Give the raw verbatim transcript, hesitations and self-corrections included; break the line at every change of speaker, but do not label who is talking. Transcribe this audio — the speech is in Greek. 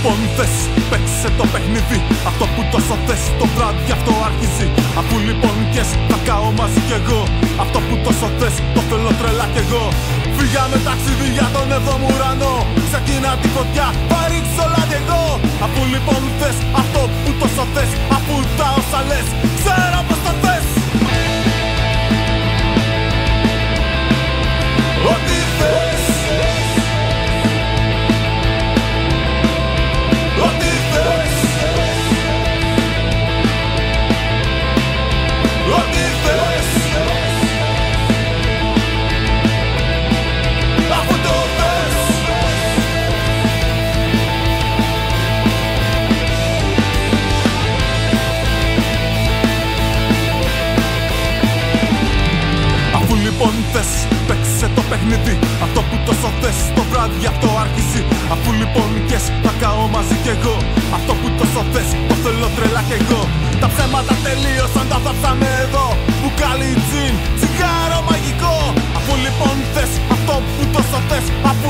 λοιπόν θες, παίξε το παιχνίδι. Αυτό που τόσο θες, το βράδυ αυτό αρχίζει. Αφού λοιπόν κες, θα κάω μαζί κι εγώ. Αυτό που τόσο θες, το θέλω τρελά κι εγώ. Φύγαμε ταξίδι για τον έβδομο ουρανό. Ξεκινά τη φωτιά, θα ρίξω όλα κι εγώ. Αφού λοιπόν θες, αυτό που τόσο θες, αφού τα όσα λες, ξέρω πως το θες. Ό,τι θες. Ό,τι θες. Ό,τι θες. Αφού το θες. Αφού λοιπόν θες, παίξε το παιχνίδι. Αυτό που τόσο θες, το βράδυ αυτό αρχίζει. Αφού λοιπόν κες, θα κάω μαζί κι εγώ. Αυτό που τόσο θες, το θέλω τρελά κι εγώ. Τα ψέματα τελείωσαν, τα θάψαμε εδώ. Μπουκάλι τζιν, τσιγάρο μαγικό. Αφού λοιπόν θες, αυτό που τόσο θες,